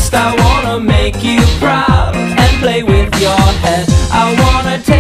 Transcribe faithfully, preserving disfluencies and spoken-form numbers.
best. I wanna make you proud and play with your head. I wanna